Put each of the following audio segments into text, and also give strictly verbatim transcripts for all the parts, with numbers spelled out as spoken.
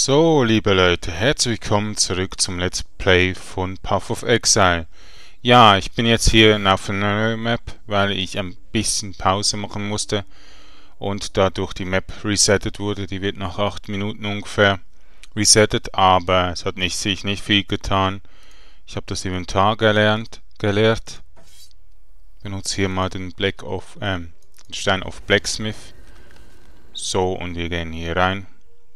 So, liebe Leute, herzlich willkommen zurück zum Let's Play von Path of Exile. Ja, ich bin jetzt hier auf einer neuen Map, weil ich ein bisschen Pause machen musste und dadurch die Map resettet wurde. Die wird nach acht Minuten ungefähr resettet, aber es hat nicht, sich nicht viel getan. Ich habe das Inventar gelernt, geleert. Benutze hier mal den Black of, ähm, den Stein of Blacksmith. So, und wir gehen hier rein.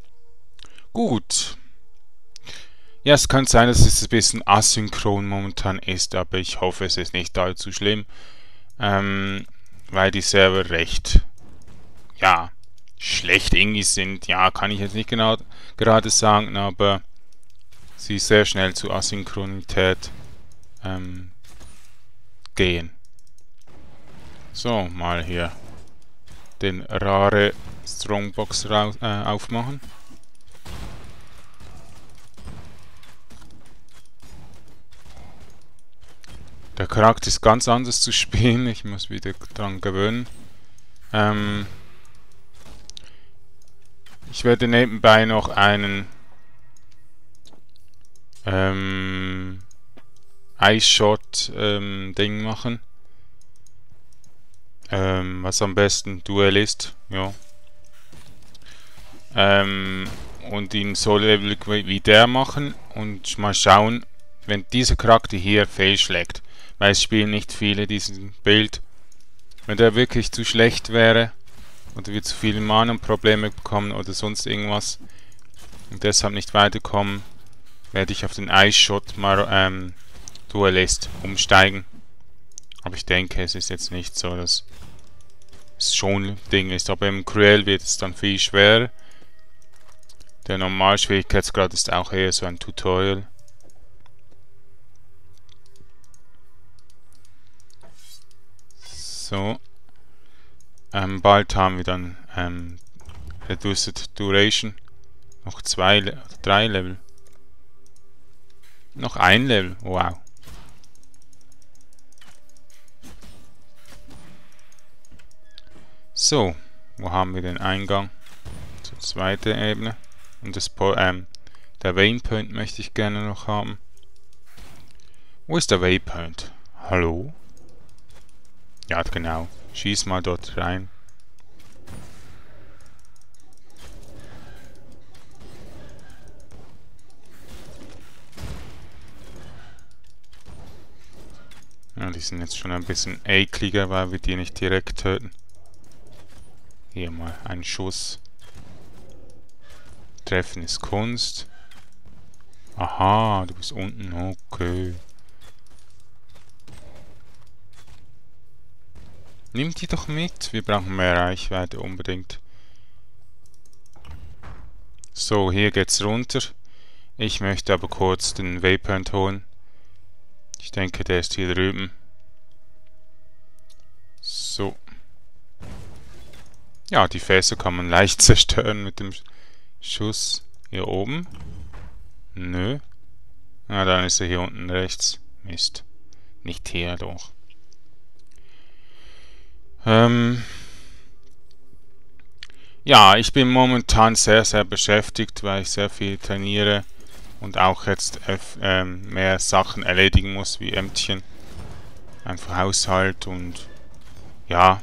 Gut. Ja, es kann sein, dass es ein bisschen asynchron momentan ist, aber ich hoffe, es ist nicht allzu schlimm, ähm, weil die Server recht, ja, schlecht irgendwie sind. Ja, kann ich jetzt nicht genau gerade sagen, aber sie sehr schnell zu Asynchronität ähm, gehen. So, mal hier den rare Strongbox äh, aufmachen. Der Charakter ist ganz anders zu spielen, ich muss wieder dran gewöhnen. Ähm ich werde nebenbei noch einen ähm, Ice-Shot ähm, Ding machen. Ähm, was am besten Duellist, ja. Ähm, und ihn so level wie der machen und mal schauen, wenn dieser Charakter hier fehlschlägt. Weil es spielen nicht viele diesen Bild. Wenn der wirklich zu schlecht wäre oder wir zu viele Mana-Probleme bekommen oder sonst irgendwas und deshalb nicht weiterkommen, werde ich auf den Ice-Shot mal ähm, Duellist umsteigen. Aber ich denke, es ist jetzt nicht so, dass es schon ein Ding ist. Aber im Cruel wird es dann viel schwerer. Der Normalschwierigkeitsgrad ist auch eher so ein Tutorial. So, ähm, bald haben wir dann ähm, Reduced Duration, noch zwei, Le drei Level, noch ein Level, wow. So, wo haben wir den Eingang zur zweiten Ebene und das po ähm, der Waypoint möchte ich gerne noch haben. Wo ist der Waypoint? Hallo? Ja, genau. Schieß mal dort rein. Ja, die sind jetzt schon ein bisschen ekliger, weil wir die nicht direkt töten. Hier mal ein Schuss. Treffen ist Kunst. Aha, du bist unten. Okay. Nimm die doch mit. Wir brauchen mehr Reichweite unbedingt. So, hier geht's runter. Ich möchte aber kurz den Waypoint holen. Ich denke, der ist hier drüben. So. Ja, die Fässer kann man leicht zerstören mit dem Schuss. Hier oben. Nö. Na, dann ist er hier unten rechts. Mist. Nicht hier, doch. Ähm. Ja, ich bin momentan sehr, sehr beschäftigt, weil ich sehr viel trainiere und auch jetzt äh, mehr Sachen erledigen muss, wie Ämtchen. Einfach Haushalt und ja.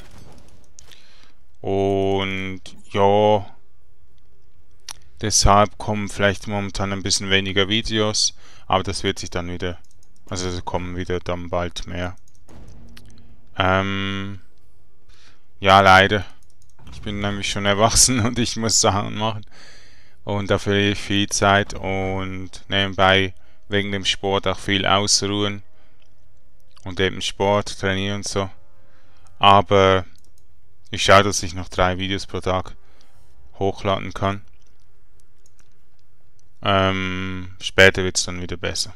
Und ja, deshalb kommen vielleicht momentan ein bisschen weniger Videos, aber das wird sich dann wieder, also es kommen wieder dann bald mehr. Ähm, ja, leider. Ich bin nämlich schon erwachsen und ich muss Sachen machen. Und da verliere ich viel Zeit und nebenbei wegen dem Sport auch viel ausruhen. Und eben Sport, trainieren und so. Aber ich schaue, dass ich noch drei Videos pro Tag hochladen kann. Ähm, später wird es dann wieder besser.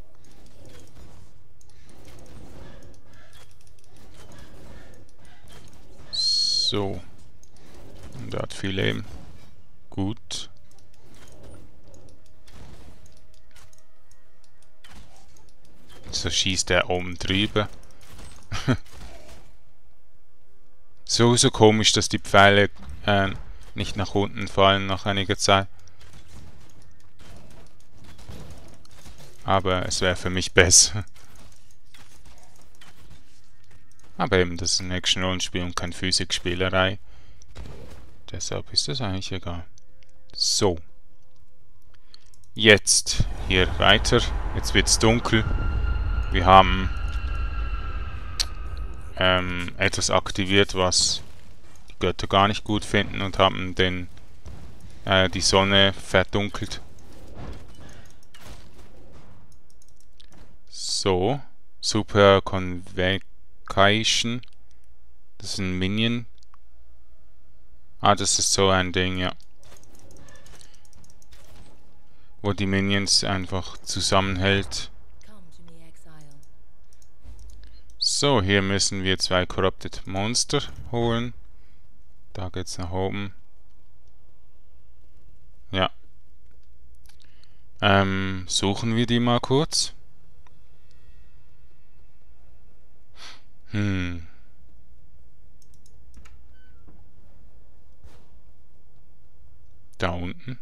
So. Und er hat viel Leben. Gut. So schießt er oben drüber. so, so komisch, dass die Pfeile äh, nicht nach unten fallen nach einiger Zeit. aber es wäre für mich besser. Aber eben, das ist ein Action-Rollenspiel und kein Physikspielerei. Deshalb ist das eigentlich egal. So. Jetzt hier weiter. Jetzt wird es dunkel. Wir haben ähm, etwas aktiviert, was die Götter gar nicht gut finden und haben den, äh, die Sonne verdunkelt. So. Super Convocation. Das ist ein Minion. Ah, das ist so ein Ding, ja. Wo die Minions einfach zusammenhält. So, hier müssen wir zwei Corrupted Monster holen. Da geht's nach oben. Ja. Ähm, suchen wir die mal kurz. Hm. Da unten.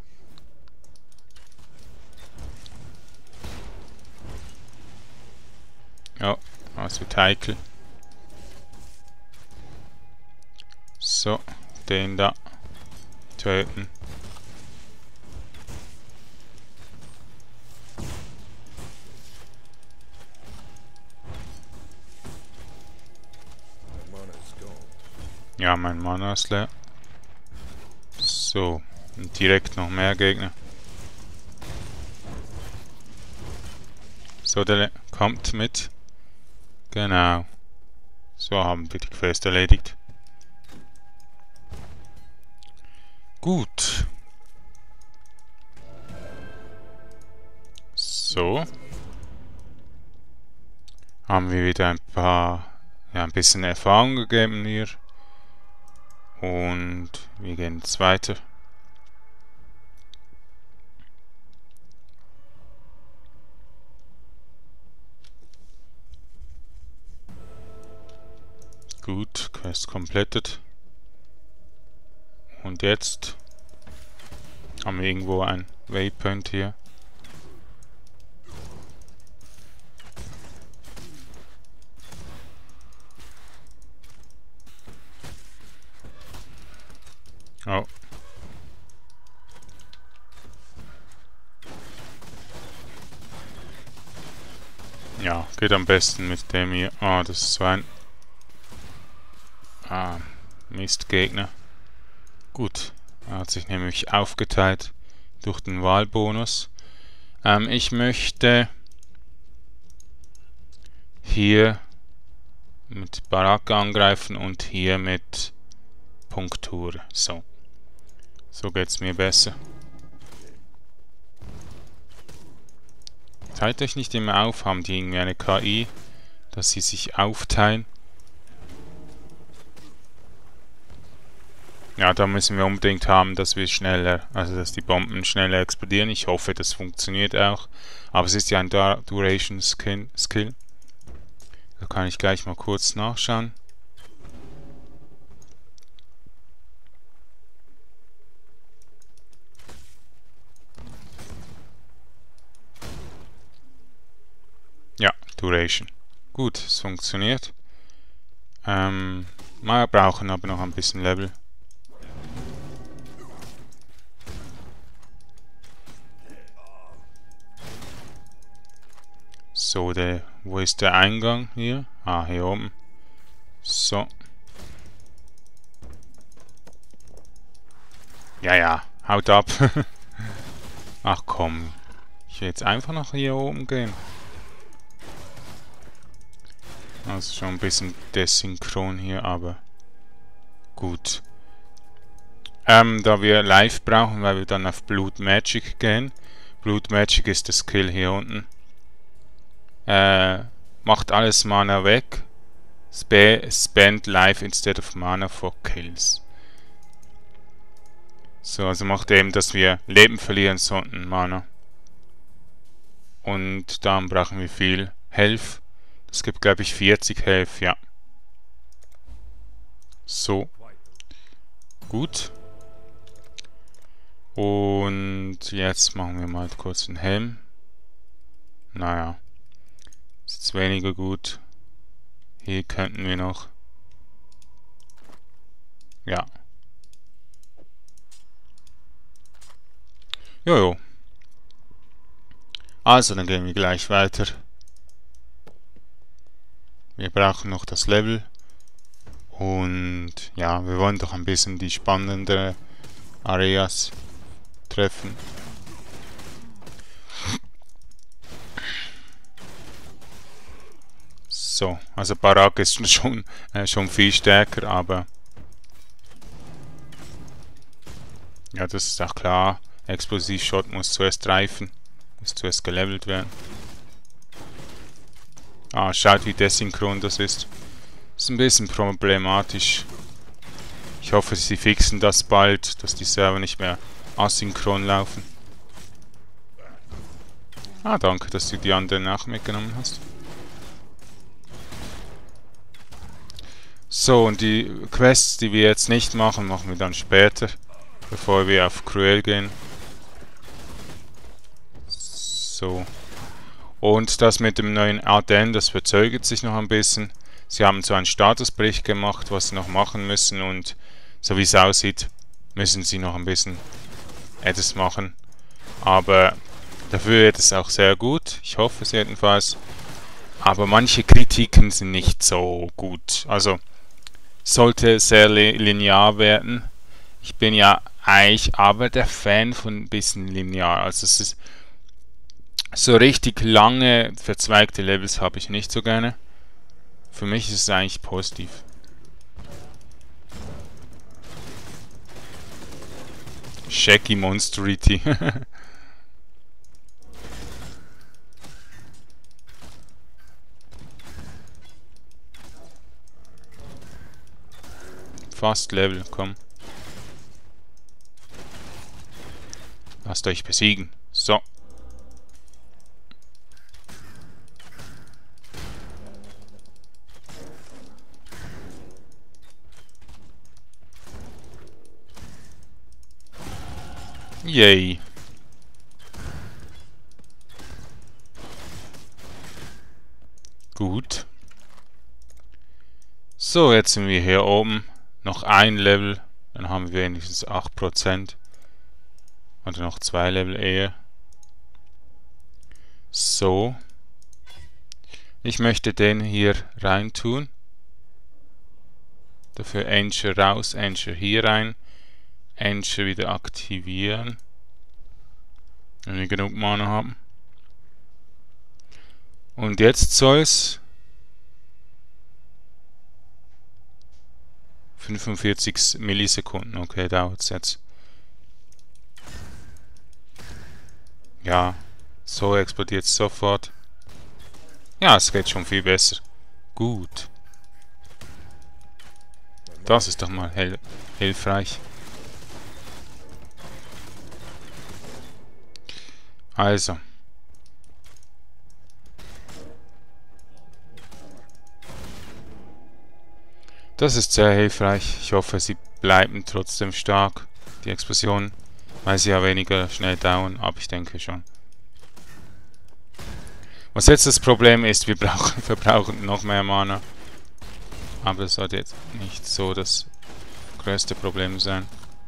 Ja, was wird heikel. So, den da töten. Ja, mein Mana ist leer. So, und direkt noch mehr Gegner. So, der kommt mit. Genau. So haben wir die Quest erledigt. Gut. So. Haben wir wieder ein paar, ja, ein bisschen Erfahrung gegeben hier. Und wir gehen jetzt weiter. Gut, Quest completed. Und jetzt haben wir irgendwo ein Waypoint hier. Oh. Ja, geht am besten mit dem hier. Ah, oh, das ist so ein Ah, Mistgegner. Gut, er hat sich nämlich aufgeteilt durch den Wahlbonus. Ähm, ich möchte hier mit Baraka angreifen und hier mit Punktur. So. So geht's mir besser. Teilt euch nicht immer auf, haben die irgendwie eine K I, dass sie sich aufteilen. Ja, da müssen wir unbedingt haben, dass wir schneller, also dass die Bomben schneller explodieren. Ich hoffe, das funktioniert auch. Aber es ist ja ein Duration Skill. Da kann ich gleich mal kurz nachschauen. Ja, Duration. Gut, es funktioniert. Ähm, wir brauchen aber noch ein bisschen Level. So, der, wo ist der Eingang hier? Ah, hier oben. So. Ja, ja, haut ab. Ach komm. Ich will jetzt einfach noch hier oben gehen. Also schon ein bisschen desynchron hier, aber gut. Ähm, da wir live brauchen, weil wir dann auf Blood Magic gehen. Blood Magic ist der Skill hier unten. Äh, macht alles Mana weg. Sp spend life instead of Mana for kills. So, also macht eben, dass wir Leben verlieren sollten, Mana. Und dann brauchen wir viel Health. Es gibt, glaube ich, vierzig Health, ja. So. Gut. Und jetzt machen wir mal kurz den Helm. Naja. Ist jetzt weniger gut. Hier könnten wir noch. Ja. Jojo. Also, dann gehen wir gleich weiter. Wir brauchen noch das Level. Und ja, wir wollen doch ein bisschen die spannenderen Areas treffen. So, also Barak ist schon, äh, schon viel stärker, aber ja, das ist auch klar. Explosivshot muss zuerst reifen, muss zuerst gelevelt werden. Ah, schaut wie desynchron das ist. Ist ein bisschen problematisch. Ich hoffe, sie fixen das bald, dass die Server nicht mehr asynchron laufen. Ah, danke, dass du die anderen auch mitgenommen hast. So, und die Quests, die wir jetzt nicht machen, machen wir dann später, bevor wir auf Cruel gehen. So. Und das mit dem neuen Aden, das verzögert sich noch ein bisschen. Sie haben so einen Statusbericht gemacht, was sie noch machen müssen, und so wie es aussieht, müssen sie noch ein bisschen etwas machen. Aber dafür wird es auch sehr gut, ich hoffe es jedenfalls. Aber manche Kritiken sind nicht so gut. Also sollte sehr linear werden. Ich bin ja eigentlich aber der Fan von ein bisschen linear. Also es ist so richtig lange verzweigte Levels habe ich nicht so gerne. Für mich ist es eigentlich positiv. Shaky Monsterity. Fast Level, komm. Lasst euch besiegen. So. Yay. Gut. So, jetzt sind wir hier oben. Noch ein Level, dann haben wir wenigstens acht Prozent. Oder noch zwei Level eher. So. Ich möchte den hier rein tun. Dafür Enter raus, Enter hier rein. Enter wieder aktivieren. Wenn wir genug Mana haben. Und jetzt soll es fünfundvierzig Millisekunden, okay, dauert es jetzt. Ja, so explodiert es sofort. Ja, es geht schon viel besser. Gut. Das ist doch mal hel- hilfreich. Also. Das ist sehr hilfreich. Ich hoffe, sie bleiben trotzdem stark, die Explosionen, weil sie ja weniger schnell dauern, aber ich denke schon. Was jetzt das Problem ist, wir brauchen, verbrauchen noch mehr Mana. Aber das sollte jetzt nicht so das größte Problem sein.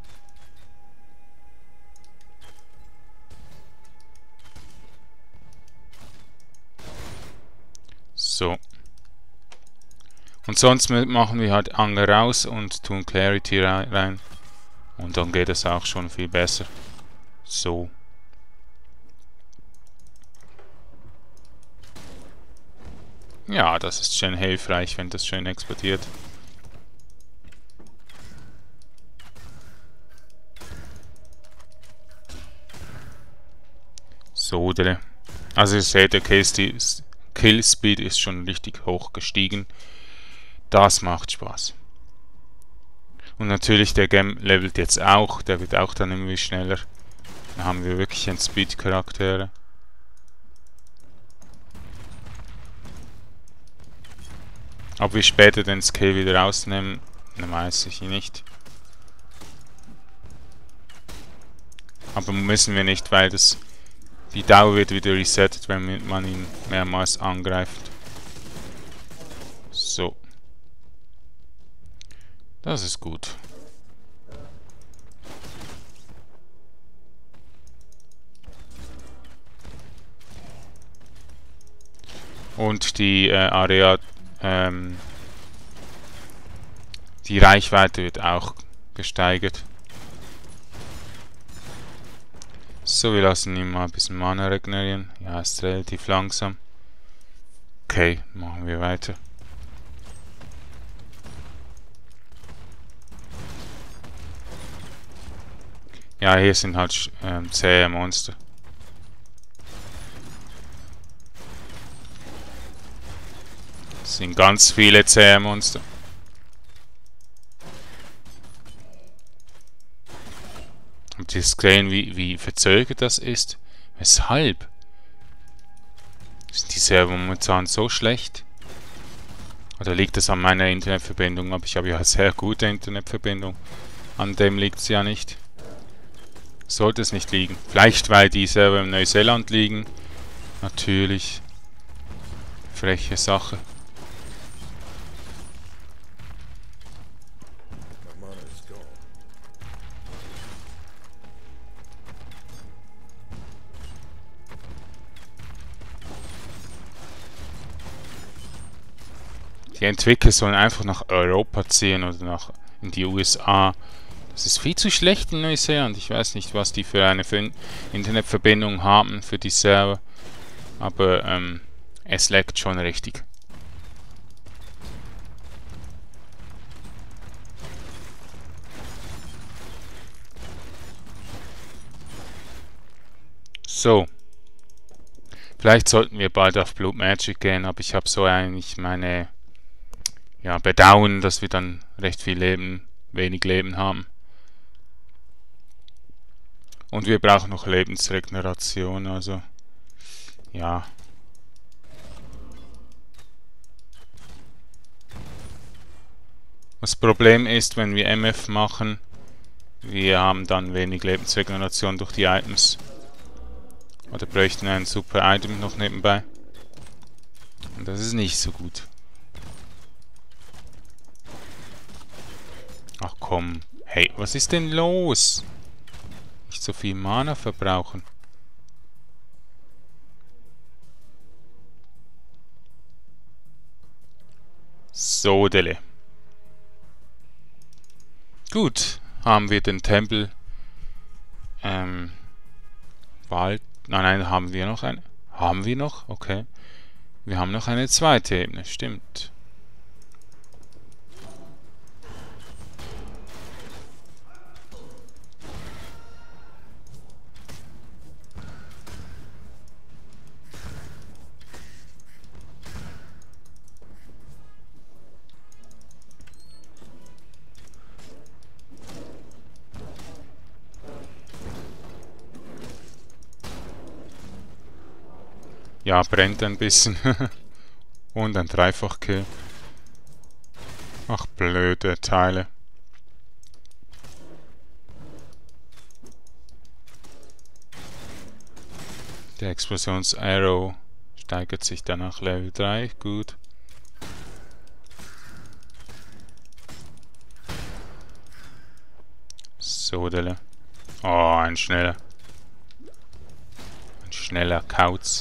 So. Und sonst machen wir halt Anger raus und tun Clarity rein. Und dann geht es auch schon viel besser. So. Ja, das ist schön hilfreich, wenn das schön explodiert. So, also ihr seht, der Killspeed ist schon richtig hoch gestiegen. Das macht Spaß. Und natürlich, der Gem levelt jetzt auch. Der wird auch dann irgendwie schneller. Dann haben wir wirklich einen Speed-Charaktere. Ob wir später den Skill wieder rausnehmen, weiß ich nicht. Aber müssen wir nicht, weil das Die Dauer wird wieder resettet, wenn man ihn mehrmals angreift. So. Das ist gut. Und die äh, Area, ähm, die Reichweite wird auch gesteigert. So, wir lassen ihn mal ein bisschen Mana regenerieren. Ja, ist relativ langsam. Okay, machen wir weiter. Ja, hier sind halt ähm, zähe Monster. Es sind ganz viele zähe Monster. Habt ihr gesehen, wie, wie verzögert das ist? Weshalb? Sind die Server momentan so schlecht? Oder liegt das an meiner Internetverbindung? Aber ich habe ja eine sehr gute Internetverbindung. An dem liegt es ja nicht. Sollte es nicht liegen. Vielleicht, weil die Server in Neuseeland liegen. Natürlich. Freche Sache. Die Entwickler sollen einfach nach Europa ziehen oder nach in die U S A. Das ist viel zu schlecht in Neuseeland. Ich weiß nicht, was die für eine Internetverbindung haben für die Server. Aber ähm, es laggt schon richtig. So. Vielleicht sollten wir bald auf Blood Magic gehen, aber ich habe so eigentlich meine ja, Bedauern, dass wir dann recht viel Leben, wenig Leben haben. Und wir brauchen noch Lebensregeneration, also ja. Das Problem ist, wenn wir M F machen, wir haben dann wenig Lebensregeneration durch die Items. Oder bräuchten ein super Item noch nebenbei. Und das ist nicht so gut. Ach komm. Hey, was ist denn los? Nicht so viel Mana verbrauchen. So, Dele. Gut, haben wir den Tempel. Ähm. Wald. Nein, nein, haben wir noch eine. Haben wir noch? Okay. Wir haben noch eine zweite Ebene, stimmt. Ja, brennt ein bisschen. Und ein Dreifachkill. Ach, blöde Teile. Der Explosions-Arrow steigert sich dann nach Level drei. Gut. So, Delle. Oh, ein schneller. Ein schneller Kauz.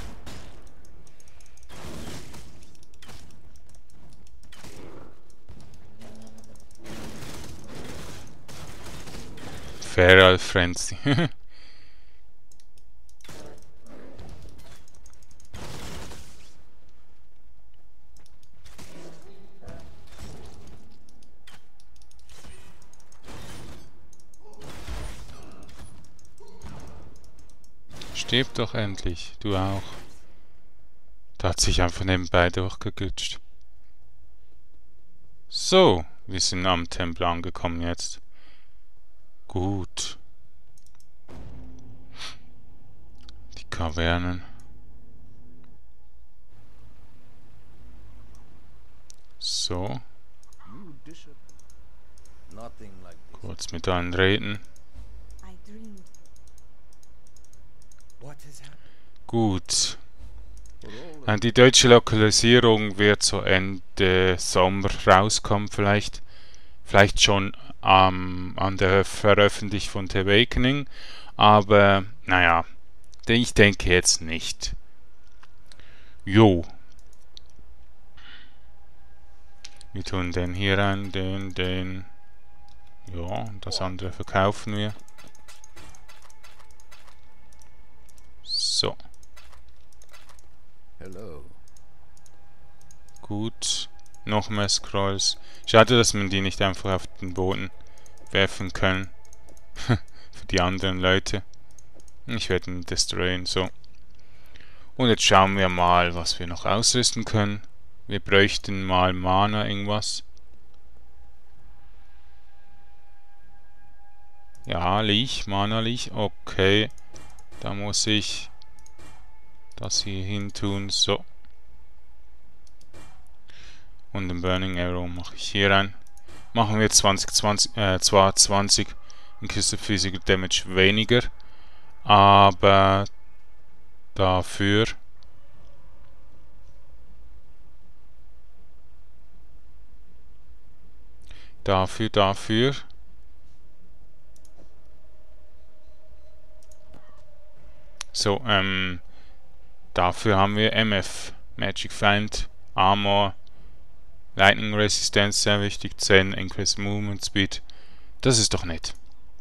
Feral Frenzy. Stirb doch endlich, du auch. Da hat sich einfach nebenbei durchgeglitscht. So, wir sind am Tempel angekommen jetzt. Gut. Die Kavernen. So. Kurz mit allen reden. Gut. Die deutsche Lokalisierung wird so Ende Sommer rauskommen, vielleicht. Vielleicht schon ähm, an der Veröffentlichung von The Awakening. Aber, naja, ich denke jetzt nicht. Jo. Wir tun den hier rein, den, den. Ja, und das andere verkaufen wir. So. Hello. Gut. Noch mehr Scrolls. Schade, dass man die nicht einfach auf den Boden werfen kann. Für die anderen Leute. Ich werde ihn destroyen. So. Und jetzt schauen wir mal, was wir noch ausrüsten können. Wir bräuchten mal Mana, irgendwas. Ja, Leech, Mana Leech. Okay. Da muss ich das hier hin tun. So. Und den Burning Arrow mache ich hier rein. Machen wir zwanzig, zwanzig, äh, zwar zwanzig Increased Physical Damage weniger, aber dafür dafür, dafür so, ähm, dafür haben wir M F, Magic Find, Armor, Lightning Resistance, sehr wichtig, zehn, Increased Movement Speed. Das ist doch nett.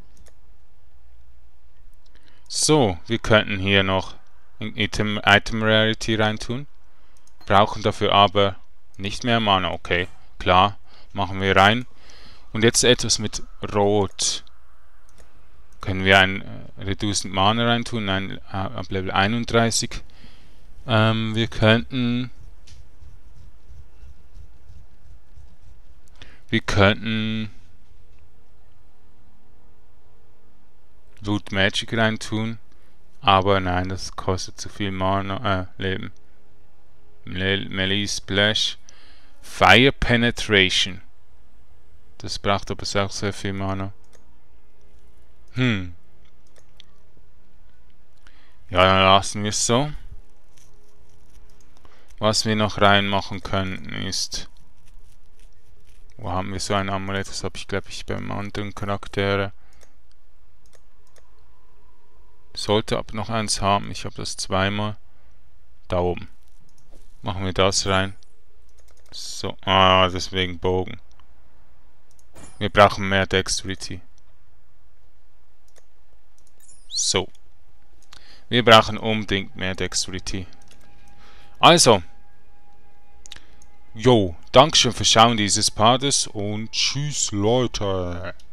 So, wir könnten hier noch Item, Item Rarity reintun. Brauchen dafür aber nicht mehr Mana. Okay, klar, machen wir rein. Und jetzt etwas mit Rot. Können wir ein äh, Reduced Mana reintun? Nein, äh, ab Level einunddreißig. Ähm, wir könnten... Wir könnten Root Magic reintun, aber nein, das kostet zu viel Mana, äh, Leben. Melee Splash, Fire Penetration. Das braucht aber auch sehr viel Mana. Hm. Ja, dann lassen wir es so. Was wir noch reinmachen könnten ist... Wo haben wir so ein Amulett? Das habe ich, glaube ich, beim anderen Charaktere. Sollte aber noch eins haben. Ich habe das zweimal. Da oben. Machen wir das rein. So. Ah, deswegen Bogen. Wir brauchen mehr Dexterity. So. Wir brauchen unbedingt mehr Dexterity. Also. Jo, Dankeschön fürs Schauen dieses Partes und tschüss Leute.